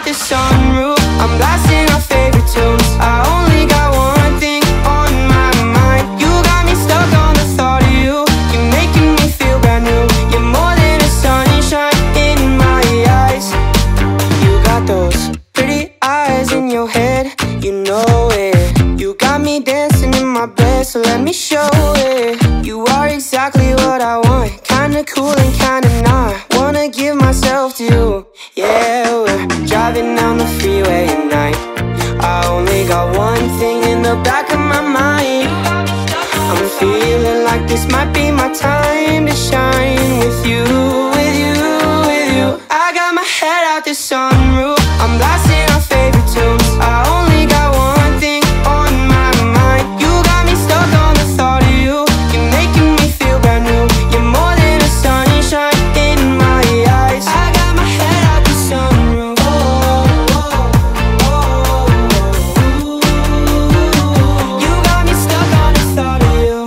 out the sunroof, I'm blasting our favorite tunes. I only got one thing on my mind. You got me stuck on the thought of you. You're making me feel brand new. You're more than a sunshine in my eyes. You got those pretty eyes in your head, you know it. You got me dancing in my bed, so let me show it. You are exactly what I want, kinda cool and kinda not. Wanna give myself to you. Yeah, we're driving down the freeway at night. I only got one thing in the back of my mind. I'm feeling like this might be my time to shine with you, with you, with you. I got my head out the sunroof, I'm blasting our favorite tunes. I only got one thing on my mind. You got me stuck on the thought of you. You're making me feel brand new. You're more than a sunshine in my eyes. I got my head out the sunroof. You got me stuck on the thought of you.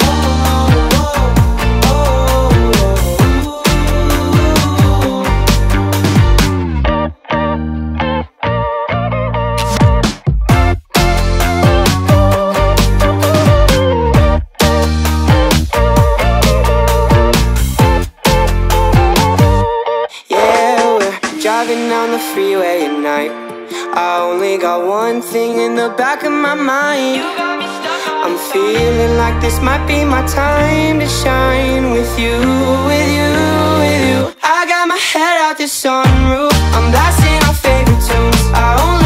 Driving down the freeway at night. I only got one thing in the back of my mind. I'm feeling like this might be my time to shine with you, with you, with you. I got my head out the sunroof, I'm blasting our favorite tunes. I only